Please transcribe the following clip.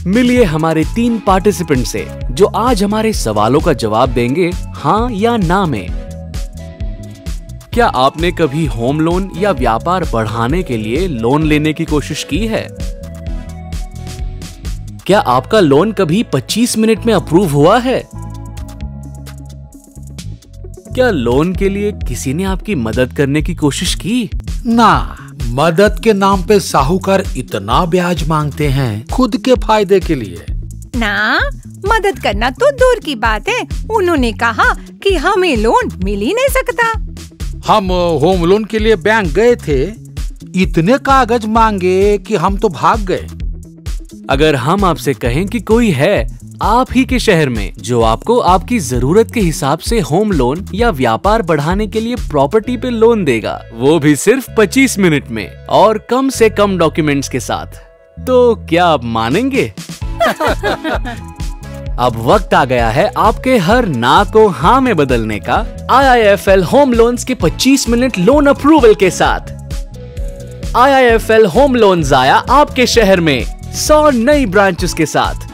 मिलिए हमारे 3 पार्टिसिपेंट से जो आज हमारे सवालों का जवाब देंगे हाँ या ना में। क्या आपने कभी होम लोन या व्यापार बढ़ाने के लिए लोन लेने की कोशिश की है? क्या आपका लोन कभी 25 मिनट में अप्रूव हुआ है? क्या लोन के लिए किसी ने आपकी मदद करने की कोशिश की? ना, मदद के नाम पे साहूकार इतना ब्याज मांगते हैं खुद के फायदे के लिए। ना, मदद करना तो दूर की बात है। उन्होंने कहा कि हमें लोन मिल ही नहीं सकता। हम होम लोन के लिए बैंक गए थे, इतने कागज मांगे कि हम तो भाग गए। अगर हम आपसे कहें कि कोई है आप ही के शहर में जो आपको आपकी जरूरत के हिसाब से होम लोन या व्यापार बढ़ाने के लिए प्रॉपर्टी पे लोन देगा, वो भी सिर्फ 25 मिनट में और कम से कम डॉक्यूमेंट्स के साथ, तो क्या आप मानेंगे? अब वक्त आ गया है आपके हर ना को हाँ में बदलने का IIFL होम लोन्स के 25 मिनट लोन अप्रूवल के साथ। IIFL होम लोन्स आया आपके शहर में 100 नई ब्रांचेस के साथ।